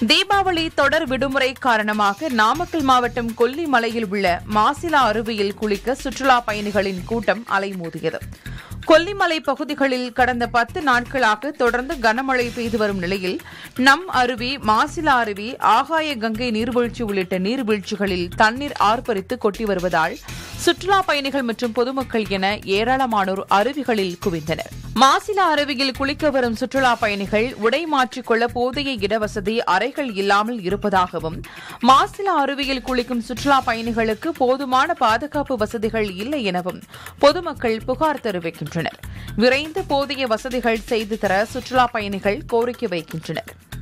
தீபாவளி தொடர் விடுமுறை காரணமாக நாமக்கல் மாவட்டம் கொல்லிமலையில் உள்ள மாசிலா அருவியில் குளிக்க சுற்றுலா பயணிகளின் கூட்டம் அலைமோதியது. கொல்லிமலை பகுதிகளில் கடந்த 10 நாட்களாக தொடர்ந்து கனமழை பெய்து வரும் நிலையில் நம் அருவி, மாசிலா அருவி, ஆகாய கங்கை நீர்வீழ்ச்சி உள்ளிட்ட நீர்வீழ்ச்சிகளில் தண்ணீர் ஆர்ப்பரித்து கொட்டி வருவதால் சுற்றுலா பயணிகள் மற்றும் பொதுமக்கள் என ஏராளமானோர் அருவிகளில் குவிந்தனர். மாசிலா அருவியில் குளிக்க வரும் சுற்றுலா பயணிகள் உடை மாற்றிக்கொள்ள போதிய இடவசதி, அறைகள் இல்லாமல் இருப்பதாகவும், மாசிலா அருவியில் குளிக்கும் சுற்றுலா பயணிகளுக்கு போதுமான பாதுகாப்பு வசதிகள் இல்லை எனவும் பொதுமக்கள் புகார் தெரிவிக்கின்றனர். விரைந்து போதிய வசதிகள் செய்து தர சுற்றுலா பயணிகள் கோரிக்கை வைக்கின்றனர்.